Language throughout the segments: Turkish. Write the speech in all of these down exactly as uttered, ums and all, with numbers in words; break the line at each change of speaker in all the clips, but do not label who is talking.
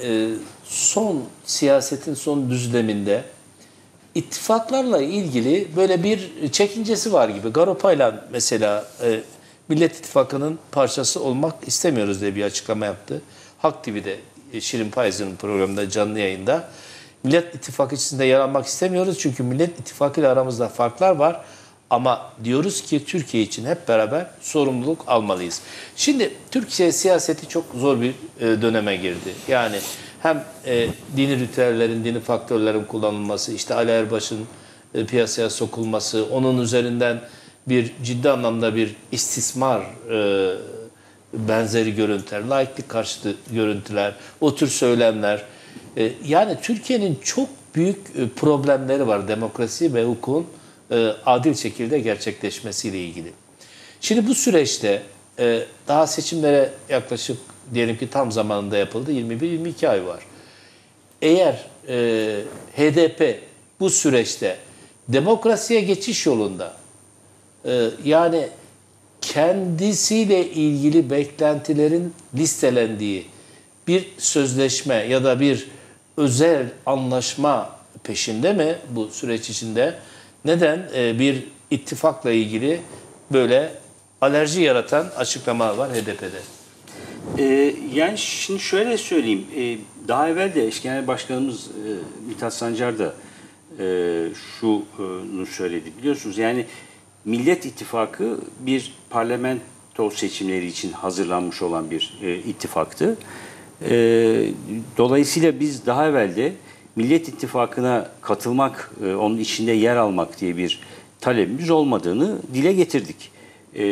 e, son siyasetin son düzleminde ittifaklarla ilgili böyle bir çekincesi var gibi. Garopayla mesela e, Millet İttifakı'nın parçası olmak istemiyoruz diye bir açıklama yaptı. Halk T V'de e, Şirin Payız'ın programında canlı yayında Millet İttifakı içinde yer almak istemiyoruz çünkü Millet İttifakı ile aramızda farklar var. Ama diyoruz ki Türkiye için hep beraber sorumluluk almalıyız. Şimdi Türkiye siyaseti çok zor bir e, döneme girdi. Yani hem e, dini ritüellerin, dini faktörlerin kullanılması, işte Ali Erbaş'ın e, piyasaya sokulması, onun üzerinden bir ciddi anlamda bir istismar e, benzeri görüntüler, laiklik karşıtı görüntüler, o tür söylemler. E, yani Türkiye'nin çok büyük e, problemleri var demokrasi ve hukukun e, adil şekilde gerçekleşmesiyle ilgili. Şimdi bu süreçte e, daha seçimlere yaklaşık diyelim ki tam zamanında yapıldı. yirmi bir yirmi iki ay var. Eğer e, H D P bu süreçte demokrasiye geçiş yolunda e, yani kendisiyle ilgili beklentilerin listelendiği bir sözleşme ya da bir özel anlaşma peşinde mi bu süreç içinde? Neden e, bir ittifakla ilgili böyle alerji yaratan açıklama var H D P'de?
Ee, yani şimdi şöyle söyleyeyim. Ee, daha evvel de eş genel başkanımız e, Mithat Sancar da e, şunu söyledi. Biliyorsunuz yani Millet İttifakı bir parlamento seçimleri için hazırlanmış olan bir e, ittifaktı. E, dolayısıyla biz daha evvel de Millet İttifakı'na katılmak, e, onun içinde yer almak diye bir talebimiz olmadığını dile getirdik. E,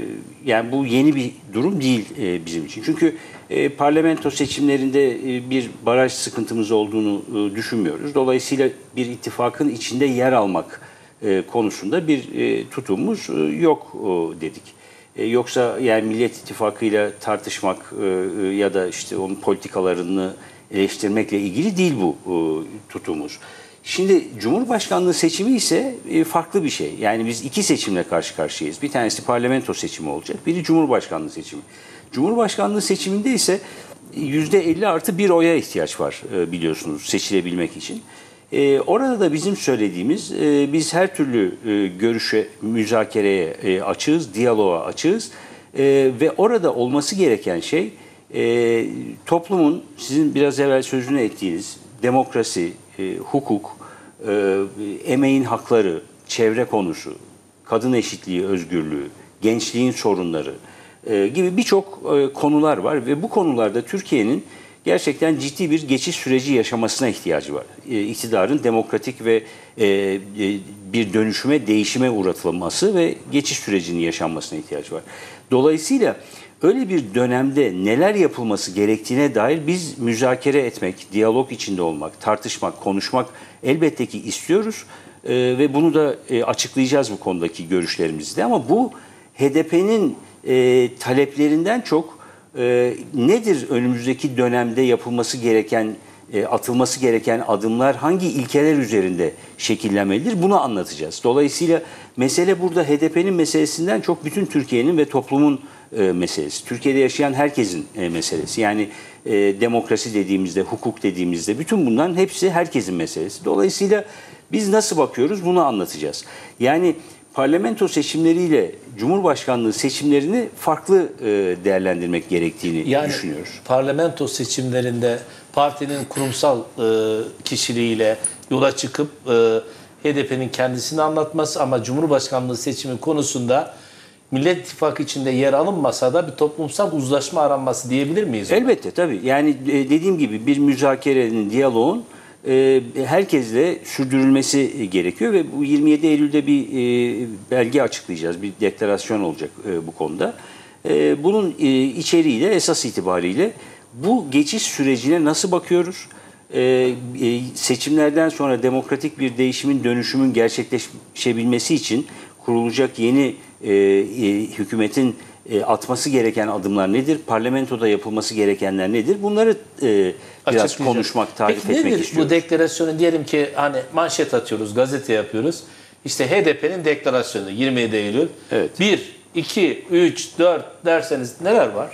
yani bu yeni bir durum değil e, bizim için. Çünkü e, parlamento seçimlerinde e, bir baraj sıkıntımız olduğunu e, düşünmüyoruz. Dolayısıyla bir ittifakın içinde yer almak e, konusunda bir e, tutumumuz e, yok e, dedik. E, yoksa yani Millet İttifakı'yla tartışmak e, ya da işte onun politikalarını eleştirmekle ilgili değil bu e, tutumumuz. Şimdi Cumhurbaşkanlığı seçimi ise e, farklı bir şey. Yani biz iki seçimle karşı karşıyayız. Bir tanesi parlamento seçimi olacak, biri Cumhurbaşkanlığı seçimi. Cumhurbaşkanlığı seçiminde ise yüzde elli artı bir oya ihtiyaç var e, biliyorsunuz seçilebilmek için. E, orada da bizim söylediğimiz, e, biz her türlü e, görüşe, müzakereye e, açığız, diyaloğa açığız. E, ve orada olması gereken şey e, toplumun, sizin biraz evvel sözünü ettiğiniz demokrasi, e, hukuk, e, emeğin hakları, çevre konusu, kadın eşitliği, özgürlüğü, gençliğin sorunları e, gibi birçok e, konular var ve bu konularda Türkiye'nin gerçekten ciddi bir geçiş süreci yaşamasına ihtiyacı var. E, iktidarın demokratik ve e, e, bir dönüşüme, değişime uğratılması ve geçiş sürecinin yaşanmasına ihtiyacı var. Dolayısıyla öyle bir dönemde neler yapılması gerektiğine dair biz müzakere etmek, diyalog içinde olmak, tartışmak, konuşmak elbette ki istiyoruz. E, ve bunu da e, açıklayacağız bu konudaki görüşlerimizi de. Ama bu H D P'nin e, taleplerinden çok e, nedir önümüzdeki dönemde yapılması gereken, e, atılması gereken adımlar hangi ilkeler üzerinde şekillenmelidir bunu anlatacağız. Dolayısıyla mesele burada H D P'nin meselesinden çok bütün Türkiye'nin ve toplumun e, meselesi. Türkiye'de yaşayan herkesin e, meselesi. Yani e, demokrasi dediğimizde, hukuk dediğimizde bütün bunların hepsi herkesin meselesi. Dolayısıyla biz nasıl bakıyoruz bunu anlatacağız. Yani parlamento seçimleriyle Cumhurbaşkanlığı seçimlerini farklı e, değerlendirmek gerektiğini
yani,
düşünüyoruz.
Parlamento seçimlerinde partinin kurumsal e, kişiliğiyle yola çıkıp e, H D P'nin kendisini anlatması ama Cumhurbaşkanlığı seçimi konusunda Millet İttifakı içinde yer alınmasa da bir toplumsal uzlaşma aranması diyebilir miyiz? Ona?
Elbette tabii. Yani e, dediğim gibi bir müzakerenin, diyaloğun e, herkesle sürdürülmesi gerekiyor ve bu yirmi yedi Eylül'de bir e, belge açıklayacağız, bir deklarasyon olacak e, bu konuda. E, bunun e, içeriğiyle, esas itibariyle bu geçiş sürecine nasıl bakıyoruz? E, e, seçimlerden sonra demokratik bir değişimin, dönüşümün gerçekleşebilmesi için kurulacak yeni e, e, hükümetin e, atması gereken adımlar nedir? Parlamentoda yapılması gerekenler nedir? Bunları e, biraz konuşmak, tarif
Peki,
etmek
nedir
istiyoruz.
Bu deklarasyonu diyelim ki hani manşet atıyoruz, gazete yapıyoruz. İşte H D P'nin deklarasyonu yirmi yedi Eylül.
Evet.
bir, iki, üç, dört derseniz neler var?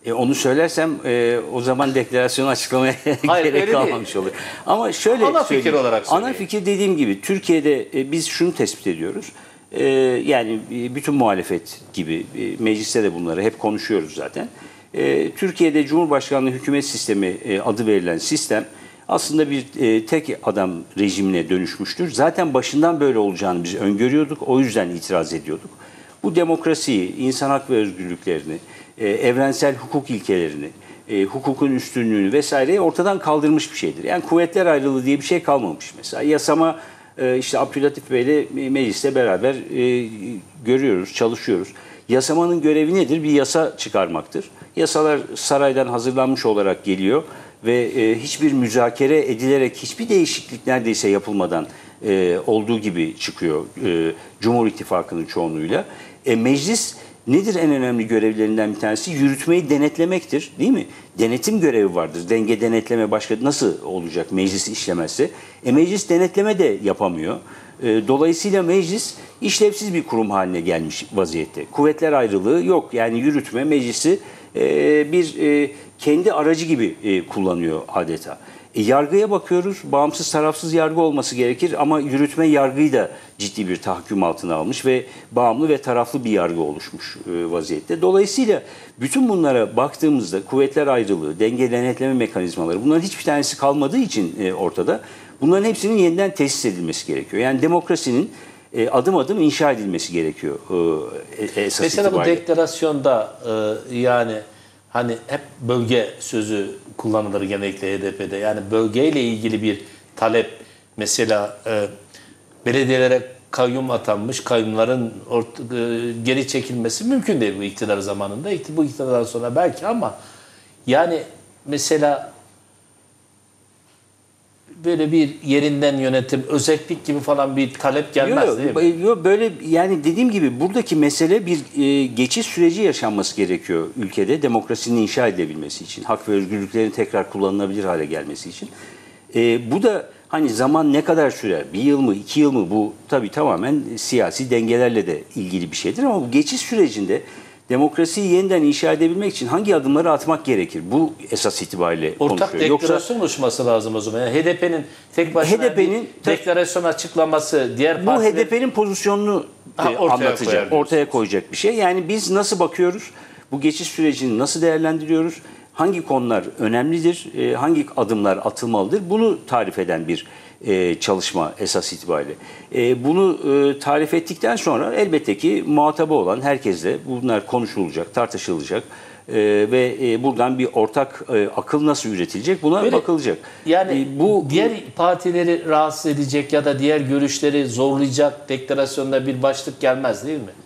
E onu söylersem e, o zaman deklarasyonu açıklamaya
Hayır,
gerek
öyle
kalmamış olur. Ama şöyle
Ana fikir
söyleyeyim.
olarak
Ana
söyleyeyim.
fikir dediğim gibi Türkiye'de e, biz şunu tespit ediyoruz. E, yani e, bütün muhalefet gibi e, mecliste de bunları hep konuşuyoruz zaten. E, Türkiye'de Cumhurbaşkanlığı hükümet sistemi e, adı verilen sistem aslında bir e, tek adam rejimine dönüşmüştür. Zaten başından böyle olacağını biz öngörüyorduk. O yüzden itiraz ediyorduk. Bu demokrasiyi, insan hak ve özgürlüklerini, e, evrensel hukuk ilkelerini, e, hukukun üstünlüğünü vesaireyi ortadan kaldırmış bir şeydir. Yani kuvvetler ayrılığı diye bir şey kalmamış mesela. Yasama e, işte Abdülatif Bey'le mecliste beraber e, görüyoruz, çalışıyoruz. Yasamanın görevi nedir? Bir yasa çıkarmaktır. Yasalar saraydan hazırlanmış olarak geliyor ve e, hiçbir müzakere edilerek hiçbir değişiklik neredeyse yapılmadan e, olduğu gibi çıkıyor e, Cumhur İttifakı'nın çoğunluğuyla. E, meclis nedir en önemli görevlerinden bir tanesi? Yürütmeyi denetlemektir, değil mi? Denetim görevi vardır. Denge denetleme başka nasıl olacak meclis işlemezse? E, meclis denetleme de yapamıyor. E, dolayısıyla meclis işlevsiz bir kurum haline gelmiş vaziyette. Kuvvetler ayrılığı yok. Yani yürütme meclisi e, bir e, kendi aracı gibi e, kullanıyor adeta. E, yargıya bakıyoruz. Bağımsız, tarafsız yargı olması gerekir ama yürütme yargıyı da ciddi bir tahakküm altına almış ve bağımlı ve taraflı bir yargı oluşmuş e, vaziyette. Dolayısıyla bütün bunlara baktığımızda kuvvetler ayrılığı, denge denetleme mekanizmaları bunların hiçbir tanesi kalmadığı için e, ortada. Bunların hepsinin yeniden tesis edilmesi gerekiyor. Yani demokrasinin e, adım adım inşa edilmesi gerekiyor e, esas
Mesela
itibariyle.
bu deklarasyonda e, yani hani hep bölge sözü kullanılır genellikle H D P'de. Yani bölgeyle ilgili bir talep, mesela e, belediyelere kayyum atanmış, kayyumların ort- e, geri çekilmesi mümkün değil bu iktidar zamanında. İkti- Bu iktidardan sonra belki ama yani mesela böyle bir yerinden yönetim, özellik gibi falan bir talep gelmez
Yok,
değil mi?
yok, böyle yani dediğim gibi buradaki mesele bir e, geçiş süreci yaşanması gerekiyor ülkede demokrasinin inşa edilebilmesi için, hak ve özgürlüklerin tekrar kullanılabilir hale gelmesi için. E, bu da hani zaman ne kadar sürer, bir yıl mı, iki yıl mı, bu tabii tamamen siyasi dengelerle de ilgili bir şeydir ama bu geçiş sürecinde demokrasiyi yeniden inşa edebilmek için hangi adımları atmak gerekir? Bu esas itibariyle
Ortak
konuşuyor. Yoksa
deklarasyon oluşması lazım o zaman. Yani H D P'nin tek başına
H D P'nin
bir deklarasyon açıklaması, diğer
bu
partilerin...
H D P'nin pozisyonunu
Ha,
e,
ortaya
anlatacak,
koyar diyorsunuz.
ortaya koyacak bir şey. Yani biz nasıl bakıyoruz? Bu geçiş sürecini nasıl değerlendiriyoruz? Hangi konular önemlidir? E, hangi adımlar atılmalıdır? Bunu tarif eden bir e, çalışma esas itibariyle. E, bunu e, tarif ettikten sonra elbette ki muhatabı olan herkesle bunlar konuşulacak, tartışılacak. E, ve e, buradan bir ortak e, akıl nasıl üretilecek buna
Böyle,
bakılacak.
Yani
E, bu
diğer partileri rahatsız edecek ya da diğer görüşleri zorlayacak deklarasyonda bir başlık gelmez değil mi?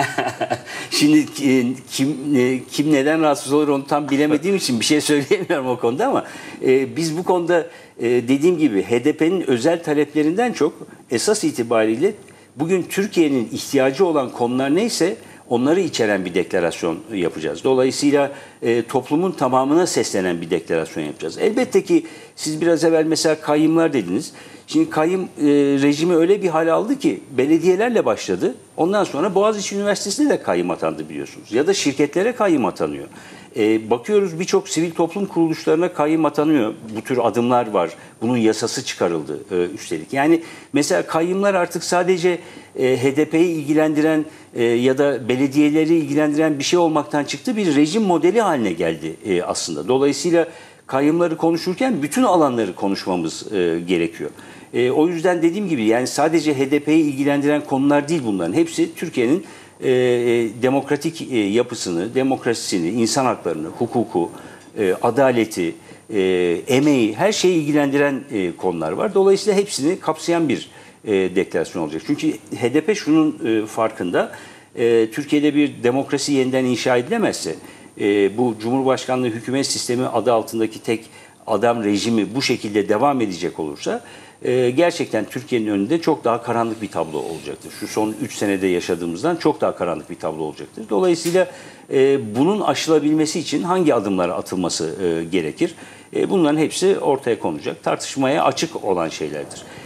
Şimdi e, kim e, kim neden rahatsız olur onu tam bilemediğim için bir şey söyleyemiyorum o konuda ama e, biz bu konuda e, dediğim gibi H D P'nin özel taleplerinden çok esas itibariyle bugün Türkiye'nin ihtiyacı olan konular neyse onları içeren bir deklarasyon yapacağız. Dolayısıyla e, toplumun tamamına seslenen bir deklarasyon yapacağız. Elbette ki siz biraz evvel mesela kayyımlar dediniz. Şimdi kayyım e, rejimi öyle bir hal aldı ki belediyelerle başladı. Ondan sonra Boğaziçi Üniversitesi'ne de kayyım atandı biliyorsunuz. Ya da şirketlere kayyım atanıyor. E, bakıyoruz birçok sivil toplum kuruluşlarına kayyım atanıyor. Bu tür adımlar var. Bunun yasası çıkarıldı e, üstelik. Yani mesela kayyımlar artık sadece e, H D P'yi ilgilendiren e, ya da belediyeleri ilgilendiren bir şey olmaktan çıktı. Bir rejim modeli haline geldi e, aslında. Dolayısıyla kayyımları konuşurken bütün alanları konuşmamız e, gerekiyor. E, o yüzden dediğim gibi yani sadece H D P'yi ilgilendiren konular değil bunların. Hepsi Türkiye'nin e, demokratik e, yapısını, demokrasisini, insan haklarını, hukuku, e, adaleti, e, emeği, her şeyi ilgilendiren e, konular var. Dolayısıyla hepsini kapsayan bir e, deklarasyon olacak. Çünkü H D P şunun e, farkında, e, Türkiye'de bir demokrasi yeniden inşa edilemezse, e, bu Cumhurbaşkanlığı hükümet sistemi adı altındaki tek adam rejimi bu şekilde devam edecek olursa e, gerçekten Türkiye'nin önünde çok daha karanlık bir tablo olacaktır. Şu son üç senede yaşadığımızdan çok daha karanlık bir tablo olacaktır. Dolayısıyla e, bunun aşılabilmesi için hangi adımlar atılması e, gerekir? E, bunların hepsi ortaya konacak. Tartışmaya açık olan şeylerdir.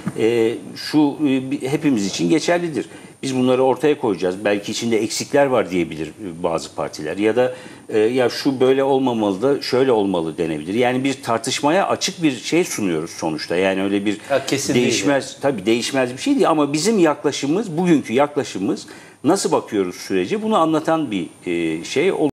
e, şu e, hepimiz için geçerlidir. Biz bunları ortaya koyacağız. Belki içinde eksikler var diyebilir bazı partiler. Ya da e, ya şu böyle olmamalı da şöyle olmalı denebilir. Yani bir tartışmaya açık bir şey sunuyoruz sonuçta. Yani öyle bir
Ha, kesin
değişmez,
değil.
tabii değişmez bir şey değil. Ama bizim yaklaşımımız, bugünkü yaklaşımımız nasıl bakıyoruz sürece bunu anlatan bir e, şey.